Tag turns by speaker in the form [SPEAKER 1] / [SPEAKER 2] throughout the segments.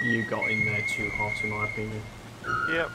[SPEAKER 1] You got in there too hot, in my opinion.
[SPEAKER 2] Yep.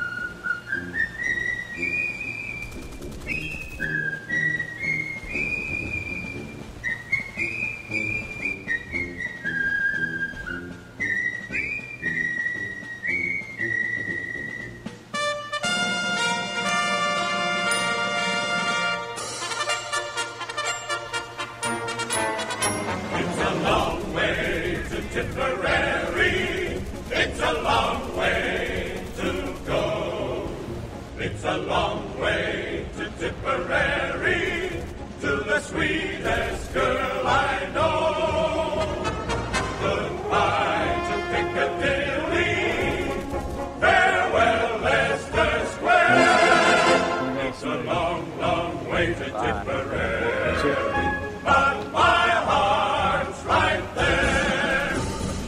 [SPEAKER 3] It's a long way to Tipperary. It's a long way to go. It's a long way to Tipperary, to the sweetest girl I know. Goodbye to Piccadilly. Farewell, Leicester Square. It's a long, long way to Tipperary. But my heart's right there.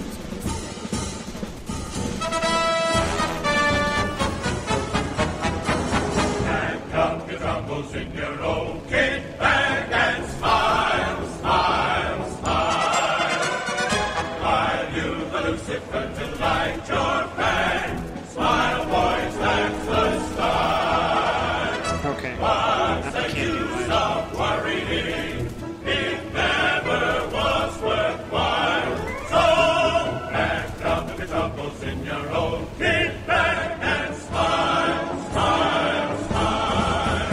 [SPEAKER 3] Pack up your troubles in your old kit bag and smile, smile, smile. While you the Lucifer to light your fang. Smile, boys, that's the style.
[SPEAKER 1] Okay.
[SPEAKER 3] What's
[SPEAKER 1] I
[SPEAKER 3] the
[SPEAKER 1] can't do
[SPEAKER 3] use
[SPEAKER 1] that.
[SPEAKER 3] of worrying? It never was worthwhile. So pack up the troubles in your old kit bag and smile, smile, smile.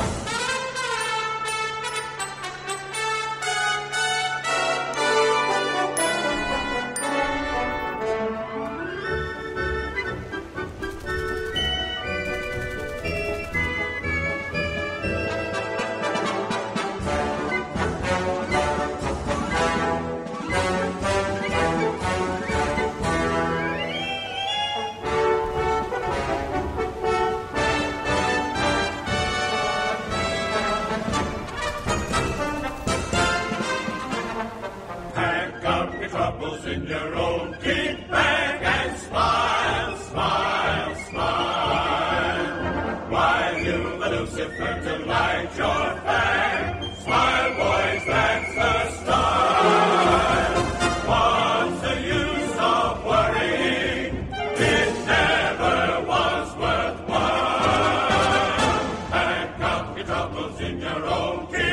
[SPEAKER 3] Pack up your troubles in your own kit bag and smile, smile, smile. While you the Lucifer to light your fang. Smile, boys, that's the style. What's the use of worrying? It never was worthwhile. Pack up your troubles in your own kit